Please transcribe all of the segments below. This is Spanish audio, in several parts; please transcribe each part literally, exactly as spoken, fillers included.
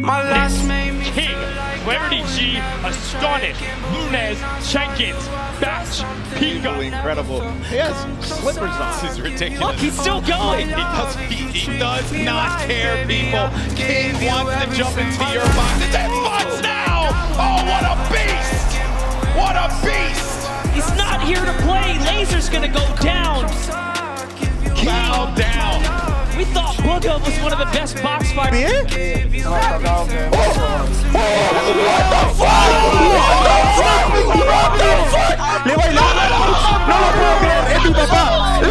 King, Clarity G, Astonished, Lunez, Jenkins, Batch, Pico. Incredible. He has slippers on. This is ridiculous. Look, he's still going. He does, he, he does not care, people. King wants to jump into your box. It's at box now! Oh, what a beast! What a beast! He's not here to play. Laser's gonna go down. Bow down. We thought Booga was one of the best box fighters. What the fuck? What the fuck? Le bailó. No lo puedo creer. Es mi papá.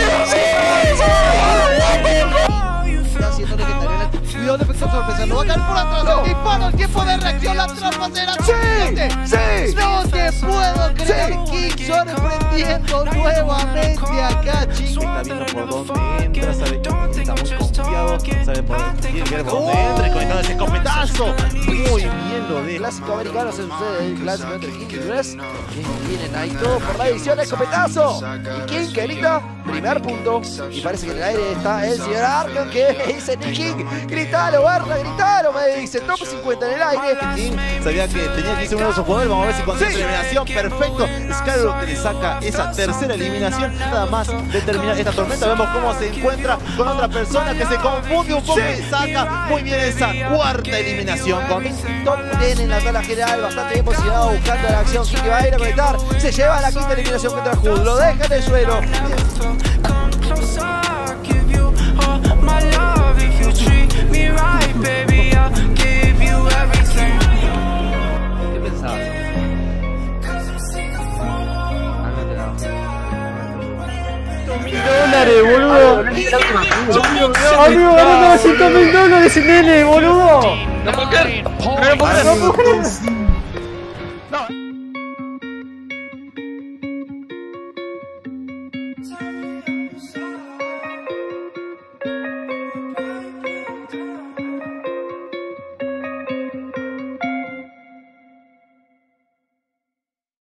Está siendo legendario. Cuidado de efecto sorpresa. No va a caer por atrás. El disparo. El tiempo de reacción. La trampa será suficiente. Sí. No te puedo creer. King sorprendiendo nuevamente a Kachi. Está viendo por dónde entra, sabe, está muy confiado, sabe por dónde quiere por dónde entra y conectando ese escopetazo. Muy bien lo de Clásico americano se sucede el clásico entre King y Dress. King vienen ahí todo por la edición, escopetazo. Y King que grita, primer punto. Y parece que en el aire está el señor Arkham que le dice Nick King, gritalo, Barra, gritalo, me dice, top cincuenta en el aire. King sabía que tenía que irse uno de esos jugadores, vamos a ver si consigue sí. eliminación, perfecto. Skyro que le saca esa tercera eliminación, nada más de terminar esta tormenta, vemos cómo se encuentra con otra persona que se confunde un poco y saca muy bien esa cuarta eliminación con top diez en la tabla general, bastante bien posicionado buscando la acción. King que va a ir a conectar, se lleva la quinta eliminación contra Hood, lo deja en el suelo. ¿Qué pensabas? mil dólares, boludo. Amigo, ganó novecientos mil dólares en N, boludo. No puedo creer. No puedo creer. No.